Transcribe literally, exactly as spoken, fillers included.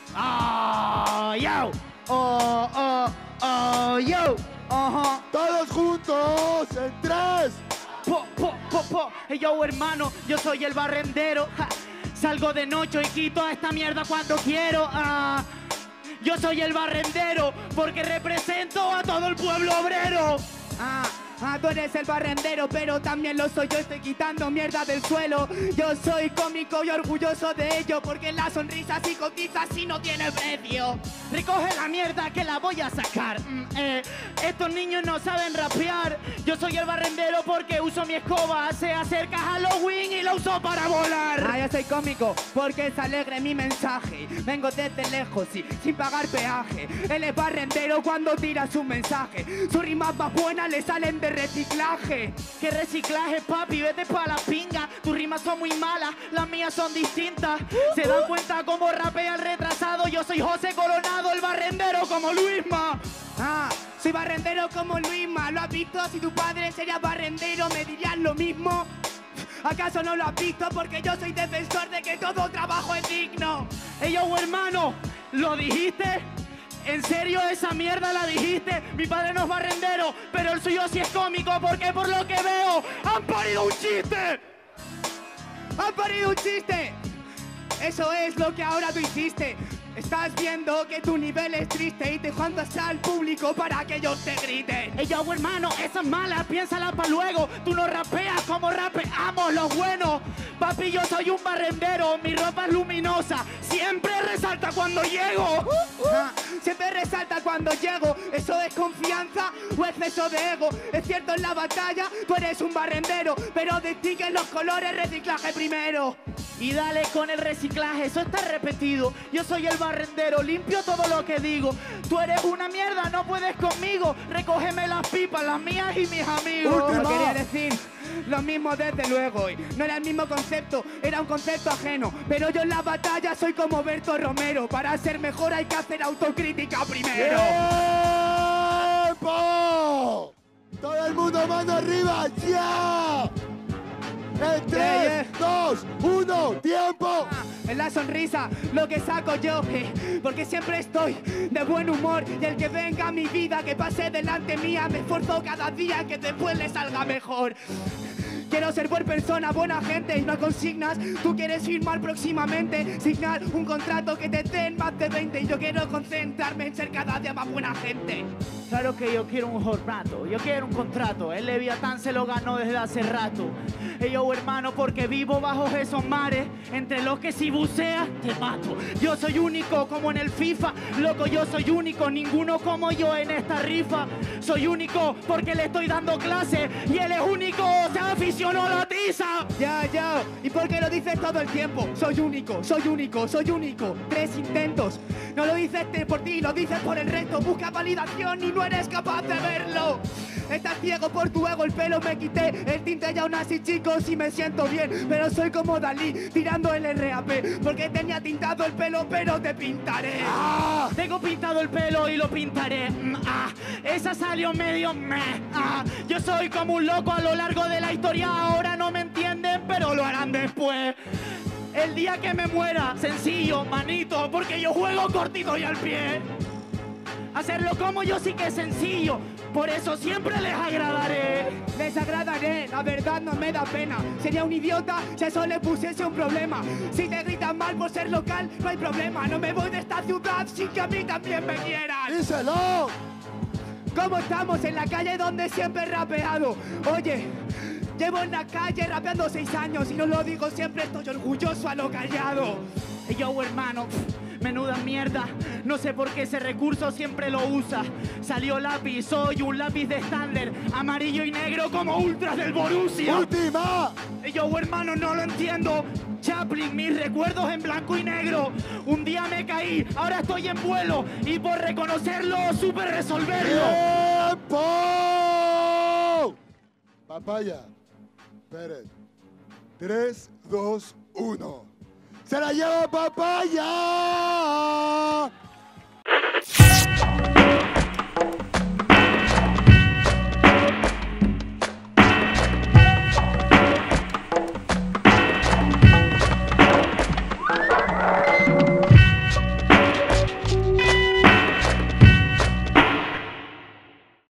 Oh, yo. Oh, oh, oh, yo. Ajá. Todos juntos en tres. Po, po, po, po. Hey, yo, hermano, yo soy el barrendero. Ja. Salgo de noche y quito a esta mierda cuando quiero. Ah, yo soy el barrendero porque represento a todo el pueblo obrero. Ah, ah, tú eres el barrendero, pero también lo soy yo, estoy quitando mierda del suelo. Yo soy cómico y orgulloso de ello, porque la sonrisa sí cotiza si no tiene precio. Recoge la mierda que la voy a sacar. Mm, eh, estos niños no saben rapear. Yo soy el barrendero porque uso mi escoba. Se acerca Halloween y lo uso para volar. Ah, yo soy cómico porque es alegre mi mensaje. Vengo desde lejos y sin pagar peaje. Él es barrendero cuando tira su mensaje. Sus rimas más buenas le salen de reciclaje. ¿Qué reciclaje, papi? Vete pa' la pinga. Tus rimas son muy malas, las mías son distintas. ¿Se dan cuenta cómo rapea el retrasado? Yo soy José Coronado, el barrendero como Luisma. Ah, soy barrendero como Luisma. ¿Lo has visto? Si tu padre sería barrendero, ¿me dirías lo mismo? ¿Acaso no lo has visto? Porque yo soy defensor de que todo trabajo es digno. Ey, yo, hermano, ¿lo dijiste? ¿En serio esa mierda la dijiste? Mi padre no es barrendero, pero el suyo sí es cómico, porque por lo que veo han parido un chiste. ¡Han parido un chiste! Eso es lo que ahora tú hiciste. Estás viendo que tu nivel es triste y te juntas al público para que ellos te griten. Ey, yo, hermano, esa es mala, piénsala pa' luego. Tú no rapeas como rapeamos los buenos. Papi, yo soy un barrendero, mi ropa es luminosa, siempre resalta cuando llego. Ah, siempre resalta cuando llego. ¿Eso es confianza o exceso de ego? Es cierto, en la batalla tú eres un barrendero, pero distinguen los colores, reciclaje primero. Y dale con el reciclaje, eso está repetido. Yo soy el barrendero, limpio todo lo que digo. Tú eres una mierda, no puedes conmigo. Recógeme las pipas, las mías y mis amigos. Última. No quería decir lo mismo desde luego. No era el mismo concepto, era un concepto ajeno. Pero yo en la batalla soy como Berto Romero. Para ser mejor hay que hacer autocrítica primero. ¡Tiempo! Todo el mundo mano arriba, ya. En tres, dos, uno, tiempo. En la sonrisa, lo que saco yo, eh, porque siempre estoy de buen humor. Y el que venga a mi vida, que pase delante mía, me esfuerzo cada día que después le salga mejor. Quiero ser buena persona, buena gente y no consignas. Tú quieres firmar próximamente, signar un contrato que te den más de veinte. Y yo quiero concentrarme en ser cada día más buena gente. Claro que yo quiero un contrato, yo quiero un contrato. El Leviatán se lo ganó desde hace rato. Hey, yo, hermano, porque vivo bajo esos mares, entre los que si buceas te mato. Yo soy único como en el FIFA, loco, yo soy único, ninguno como yo en esta rifa. Soy único porque le estoy dando clase y él es único, se aficionó a la tiza. Ya, ya, ¿y por qué lo dices todo el tiempo? Soy único, soy único, soy único. Tres intentos, no lo dices por ti, lo dices por el resto. Busca validación y no eres capaz de verlo. Estás ciego por tu ego, el pelo me quité, el tinte ya aún así, chicos, y me siento bien. Pero soy como Dalí, tirando el R A P, porque tenía tintado el pelo, pero te pintaré. Ah, tengo pintado el pelo y lo pintaré. Mm, ah, esa salió medio meh. Ah, yo soy como un loco a lo largo de la historia, ahora no me entienden, pero lo harán después. El día que me muera, sencillo, manito, porque yo juego cortito y al pie. Hacerlo como yo sí que es sencillo, por eso siempre les agradaré. Les agradaré, la verdad no me da pena. Sería un idiota si eso le pusiese un problema. Si te gritan mal por ser local, no hay problema. No me voy de esta ciudad sin que a mí también me quieran. ¡Díselo! ¿Cómo estamos en la calle donde siempre he rapeado? Oye, llevo en la calle rapeando seis años y no lo digo siempre, estoy orgulloso a lo callado. Y yo, hermano, menuda mierda, no sé por qué ese recurso siempre lo usa. Salió lápiz, soy un lápiz de estándar, amarillo y negro como ultras del Borussia. ¡Última! Y yo, hermano, no lo entiendo. Chaplin, mis recuerdos en blanco y negro. Un día me caí, ahora estoy en vuelo y por reconocerlo supe resolverlo. ¡Tiempo! Papaya, Pérez. Tres, dos, uno. ¡Se la lleva Papaya!